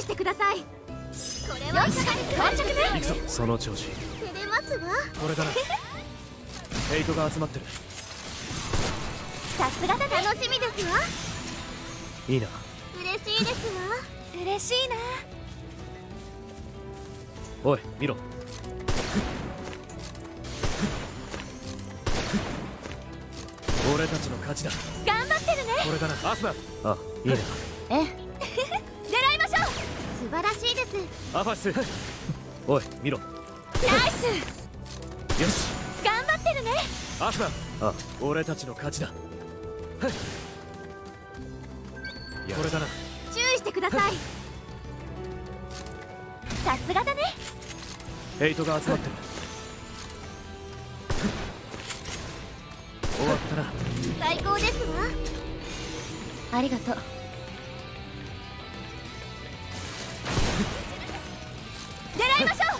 してください。これは到着ね。 行くぞ。その調子。 照れますわ。 これだな。ヘイトが集まってる。 さすがだね。楽しみですわ。 いいな。 嬉しいですわ。嬉しいな。 おい見ろ。俺たちの勝ちだ。 頑張ってるね。 これだな。アスナ。あ、いいな。 え狙いましょう。素晴らしいです。 アファシス。おい見ろ。 ナイス。 よし。 頑張ってるね。 アスナ。あ、俺たちの勝ちだ。これだな。 注意してください。さすがだね。 ヘイトが集まってる。終わったな。 最高ですわ。ありがとう。狙いましょう。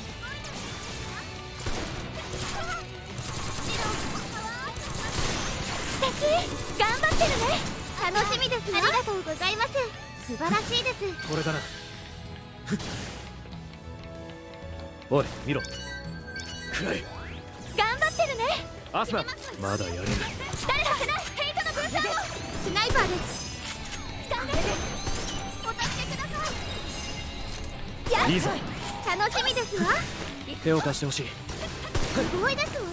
素敵。頑張ってるね。楽しみですわ。ありがとうございます。素晴らしいです。 これだな。おい見ろ。くらえ。 頑張ってるね。 アスナ。まだやれる。 誰かせない。ヘイトの分散を。スナイパーです。掴んでお助けください。 いいぞ。 楽しみですわ。 手を貸してほしい。 すごいですわ。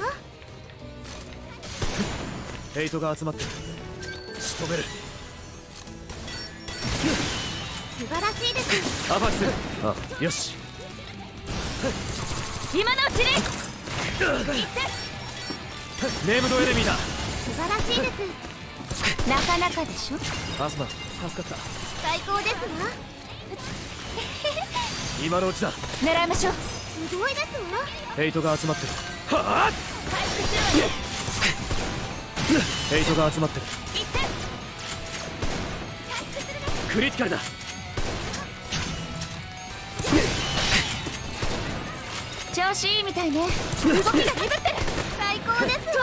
ヘイトが集まってる。仕留める。 素晴らしいです。 アファシス。あ、よし。 今のうちに。 ネームドエネミーだ。 素晴らしいです。なかなかでしょ。 アスナ、助かった。 最高ですわ。 今のうちだ。 狙いましょう。すごいですわ。 ヘイトが集まってる。はあ。 回復するわね。 ヘイトが集まってる。 一点。回復するね。 クリティカルだ。 調子いいみたいね。動きが鈍ってる。最高ですわ。回復するね。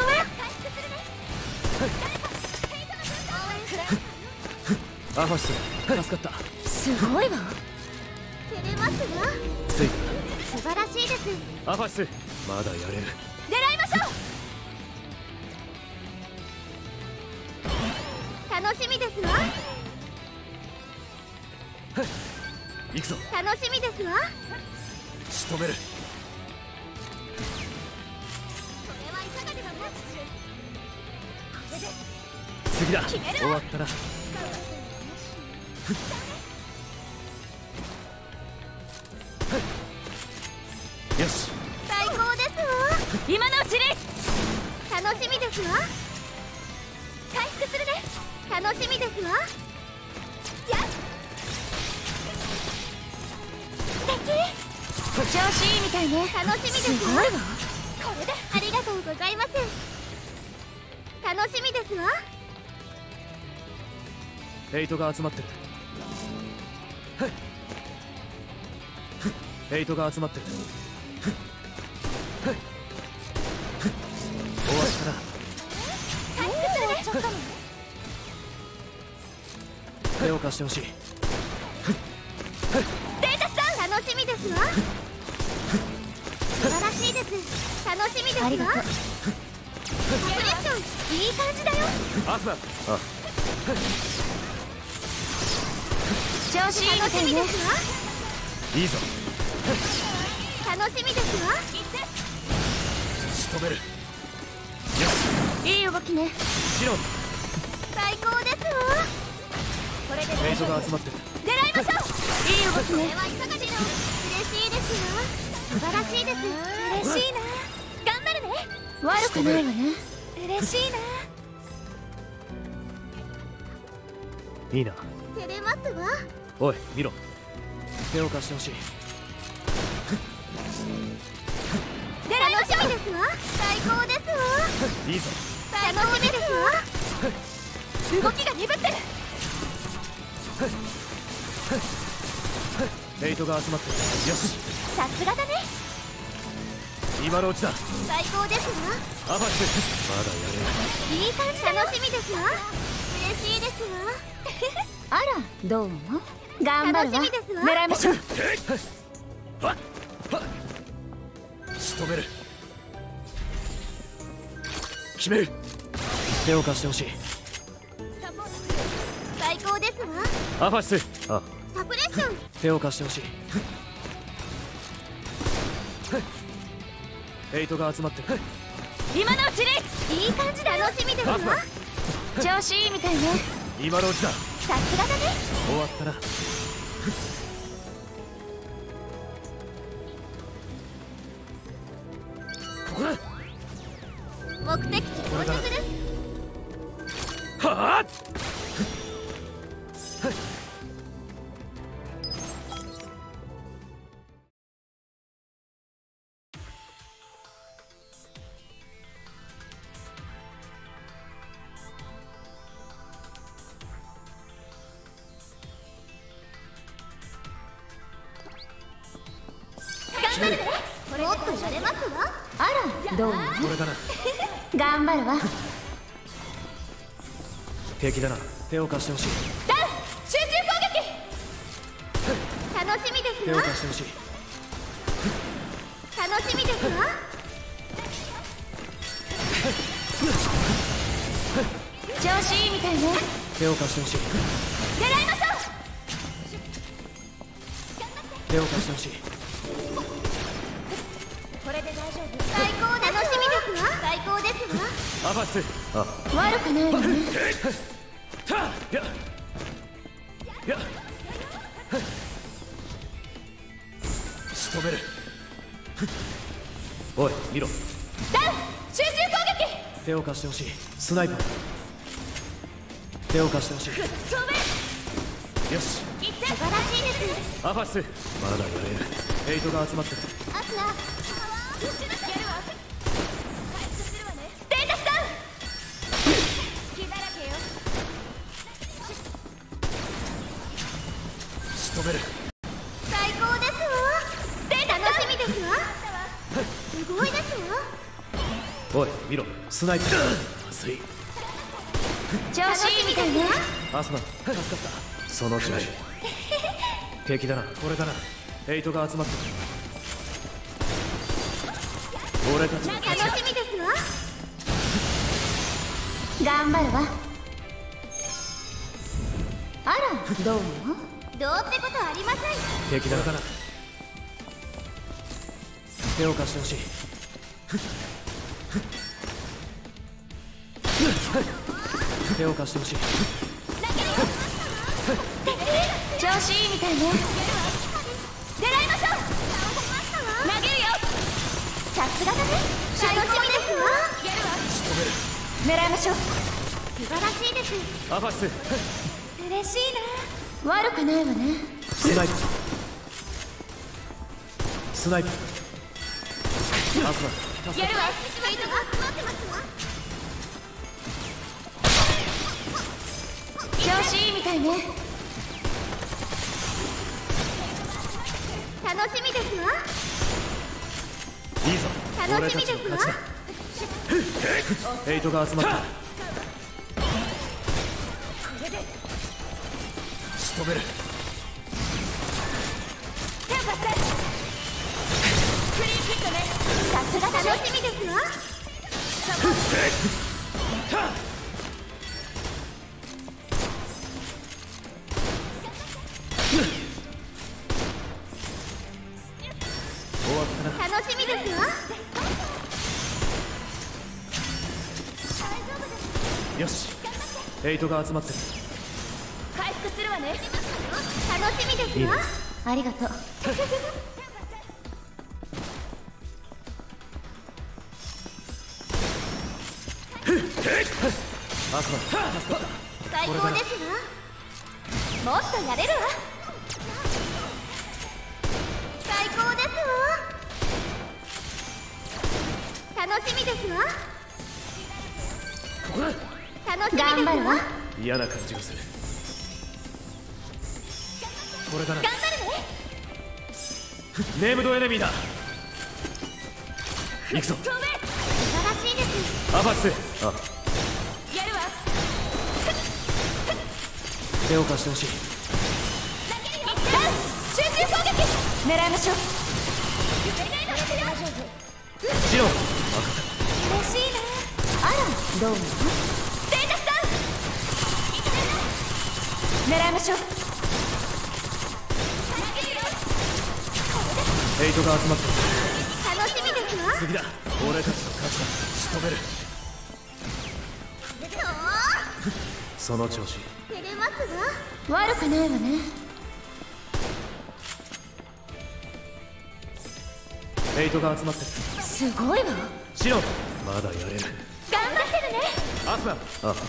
アファシス、助かった。 すごいわ。照れますわ。 つい素晴らしいです。 た。アファシス、まだやれる。 狙いましょう。楽しみですわ。 行くぞ。 楽しみですわ。 仕留める。 これはいかがですか。 次だ。終わったな。よし。 最高ですわ。今のうちに。楽しみですわ。回復するね。楽しみですわ。やっ素敵。調子いいみたいね。楽しみですわ。すごいわ。これでありがとうございます。楽しみですわ。 ヘイトが集まってる。ヘイトが集まってる。終わったな。 回復するね。ちょっとも手を貸してほしい。 ステータスダウン。楽しみですわ。素晴らしいです。楽しみですわ。ありがとう。コンプレッションいい感じだよ。 アスナ。あ、 調子いいみたいね。 いいぞ。 楽しみですわ。 仕留める。 いい動きね。 シロン。 最高ですわ。これでヘイトが集まってる。 狙いましょう。いい動きね。これはいかがでしょう。嬉しいですわ。素晴らしいです。嬉しいな。頑張るね。悪くないわね。嬉しいな。 いいな。 照れますわ。 おい見ろ。手を貸してほしい。 楽しみですわ。最高ですわ。 いいぞ。 楽しみですわ。動きが鈍ってる。 ヘイトが集まってる。よし。 さすがだね。 今のうちだ。 最高ですわ。 アファシス、まだやれる。 いい感じ。楽しみですわ。嬉しいですわ。 あら、どう思う？頑張るわ。楽しみですわ。狙いましょう。 仕留める。決める。手を貸してほしい。 最高ですわ。 アファシス。あ、 サプレッション。 手を貸してほしい。エイトが集まってる。 今のうちに。いい感じだ。楽しみですわ。調子いいみたいね。 今のうちだ。 さすがだね。 終わったな。ここだ。 目的地到着です。 はあ。 頑張るね。もっとやれますわ。あら、どう？ これだな。 頑張るわ。 敵だな。手を貸してほしい。 ダウン！集中攻撃。楽しみです手をわ。 貸してほしい。 楽しみですわ。調子いいみたいね。 手を貸してほしい。 狙いましょう。 手を貸してほしい。 これで大丈夫。最高ですわ。楽しみですわ。最高ですわ。 アファス。あ、 悪くないわね。 たやや仕留める。おい見ろ。 ダウン！集中攻撃。 手を貸してほしい。スナイパー。手を貸してほしい。 吹っ飛べ。 よし。 素晴らしいです。 アファス。まだやれる。エイトが集まってる。 アスナ。やるわ。回復するわね。ステータスダウン。隙だらけよ。 仕留める。 最高ですわ。ステータス楽しみですわ。すごいですわ。 おい見ろ。スナイパー。まずい。 調子いいみたいね。 アスナ助かった。その調子。敵だな。これだな。エイトが集まってる。俺たちの勝ちだ。 楽しみですわ。頑張るわ。あら、どう思う？どうってことありません。 敵だな。手を貸してほしい。手を貸してほしい。 調子いいみたいね。狙いましょう。投げるよ。さすがだね。楽しみですわ。狙いましょう。素晴らしいです。 アファス。 嬉しいな。悪くないわね。 スナイパー。スナイパー。アスナやるわ。ファイトが集まってますわ。調子いいみたいね。楽しみですわ。 いいぞ。 楽しみですわ。 俺たちの勝ちだ。エイトが集まった。仕留める。 手を貸して。クリーンヒットね。さすがだね。楽しみですわ。 終わったな。 楽しみですわ。 よし。エイトが集まってる。 回復するわね。楽しみですわ。ありがとう。 アスナ助かった。 最高ですわ。もっとやれるわ。最高ですわ。楽しみですわ。 ここだ。 楽しみですわ。頑張るわ。 嫌な感じがする。これだな。 頑張るね。 ネームドエネミーだ。行くぞ。 素晴らしいです。 アファス。あ、 やるわ。 手を貸してほしい。 集中攻撃狙いましょう。 ジロー任嬉しいな。あらどうも。ステータスダウン狙いましょう。 ヘイトが集まってる。 楽しみですわ。 次だ。俺たちの勝ちだ。仕留める。その調子。 照れますわ。悪くないわね。 ヘイトが集まってる。 すごいわ。 シロンまだやれる。 頑張ってるね。 アスナ。あステータスダウン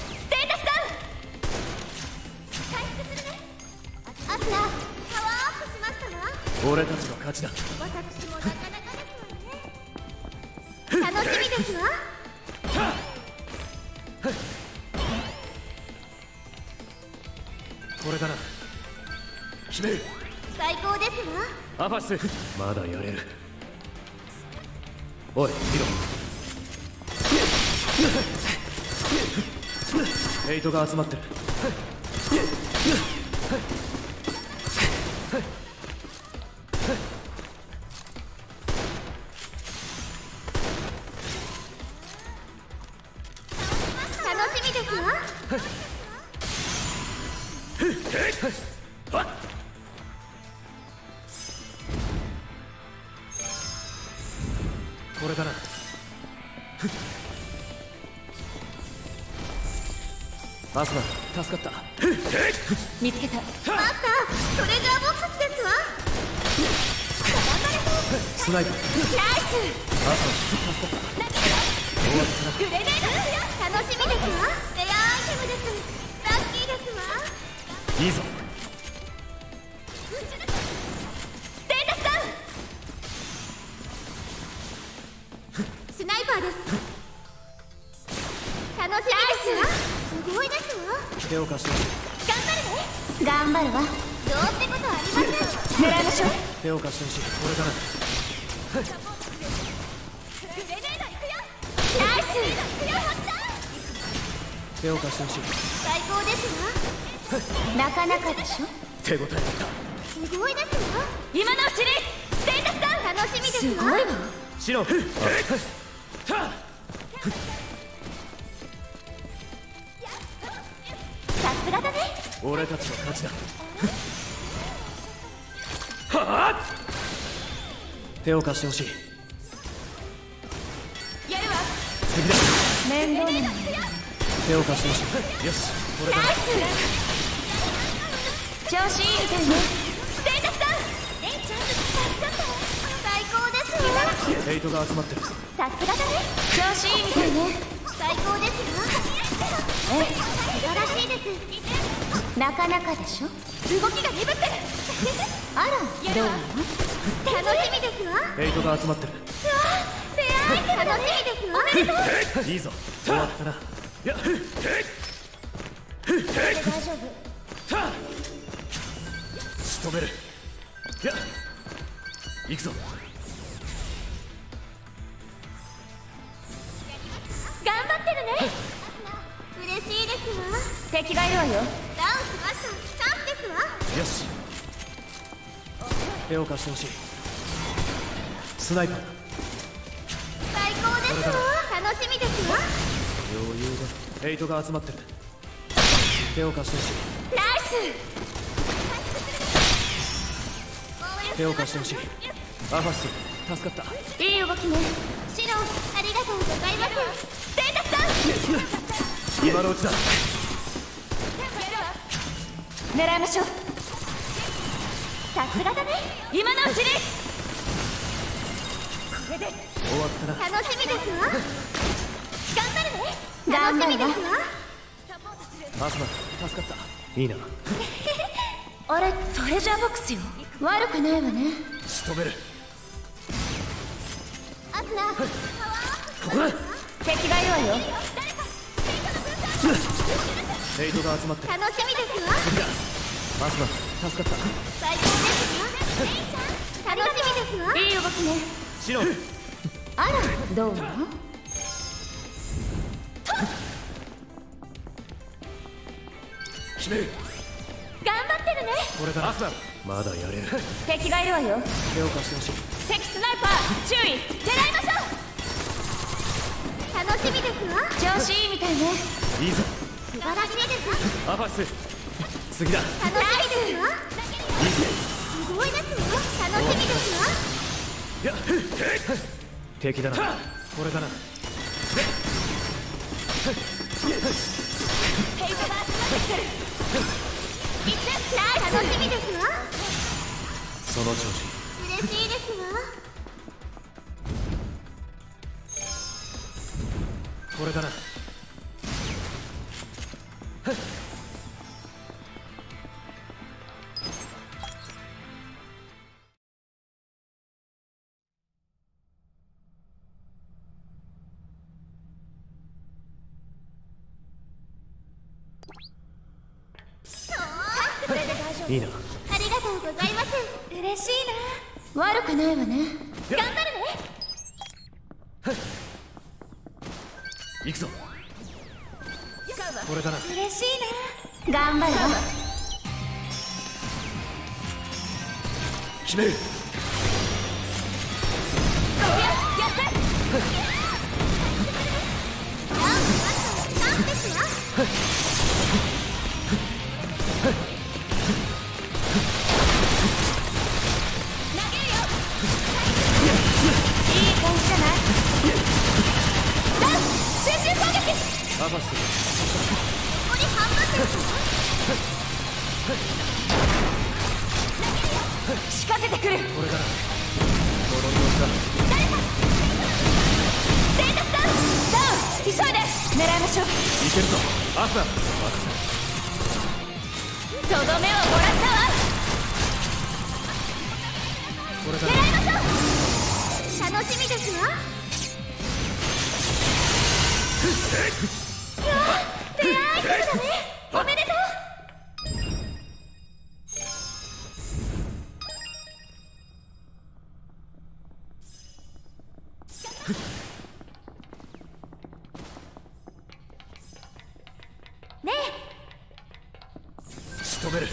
回復するね。アスナパワーアップしましたわ。 俺たちの勝ちだ。 私もなかなかですわね。楽しみですわ。 これだな。決める。 最高ですわ。 アファスまだやれる。おい見ろ。ヘイトが集まってる。 楽しみですわ。 これだな。アスナ助かった。 見つけた。マスタートレジャーボックスですわ。 スナイパー。 ナイス。 アスナ助かった。終わったな。 グレネードですよ。楽しみですわ。レアアイテムです。ラッキーですわ。 いいぞ。 ステータスダウンスナイパーです。楽しみですわ。すごいですわ。 手を貸してほしい。 頑張るね。頑張るわ。どうってことありません。狙いましょう。 手を貸してほしい。これだな。 グレネード行くよ。ナイス。 手を貸してほしい。 最高ですわ。なかなかでしょ。 手応えだった。 すごいですわ。今のうちにステータスダウン楽しみですわ。すごいわ。 シロンさすがだね。 俺たちの勝ちだ。手を貸してほしい。 やるわ。 次だ。 面倒なのに。 手を貸してほしい。よしこれだな。 ナイス。調子いいみたいね。ステータスダウンレイちゃん助かった。最高ですわ。 ヘイトが集まってる。 さすがだね。調子いいみたいね。最高ですわ。素晴らしいです。なかなかでしょ。動きが鈍ってる。あらどうなの。楽しみですわ。 ヘイトが集まってる。 レアアイテム楽しみですわ。おめでとう。 いいぞ。終わったな。やっ大丈夫。 仕留める。やっ行くぞ。 頑張ってるね。嬉しいですわ。敵がいるわよ。ダウンしました。チャンスですわ。 よし手を貸してほしい。スナイパーだ。 最高ですわ。楽しみですわ。 余裕だ。ヘイトが集まってる。手を貸してほしい。 ナイス。 手を貸してほしい。アファス助かった。 いい動きね。シロンありがとうございます。ステータスダウン今のうちだ。 狙いましょう。さすがだね。今のうちに。これで終わったな。 楽しみですわ。頑張るね。楽しみですわ。 アスナ助かった。いいな。 あれトレジャーボックスよ。悪くないわね。 仕留める。 アスナここだ。 敵がいるわよ。 ヘイトが集まってる。 楽しみですわ。 次だ。アスナ助かった。 最高ですわ。楽しみですわ。いい動きね。 シロンあらどうも。 決める。 これだな。まだやれる。 敵がいるわよ。 手を貸してほしい。 敵スナイパー注意。狙いましょう。楽しみですわ。調子いいみたいね。 いいぞ。 素晴らしいですアファス次だ。 楽しみですわ。すごいですわ。楽しみですわ。 いや敵だな。これだな。 ヘイトが集まってきてる。いって楽しみですわ。 その調子。 嬉しいですわ。 これだな。いいな。 ありがとうございます。嬉しいな。悪くないわね。頑張るね。 行くぞ。これだな。 嬉しいな。頑張るわ。 決める。 やってなんですよ。 アファスここに半分です仕掛けてくる。 これだな。この調子だ。 ステータスダウン。急いで狙いましょう。 いけるぞアスナ。 とどめをもらったわ。 これだな。 狙いましょう。楽しみですわ。出会えただね。おめでとう。ねえ仕留める。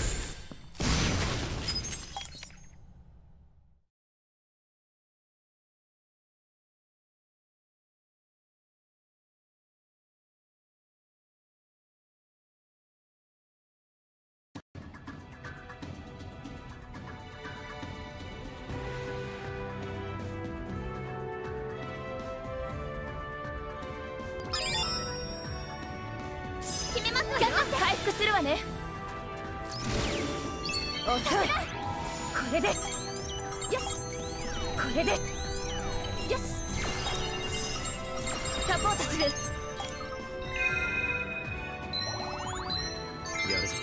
決めますわよ。回復するわね。遅い。これでよし。これでよし。サポートする。 やるぞ。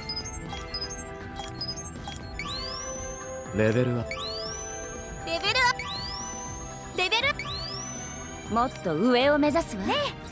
レベルアップ。 レベルアップ。レベルもっと上を目指すわね。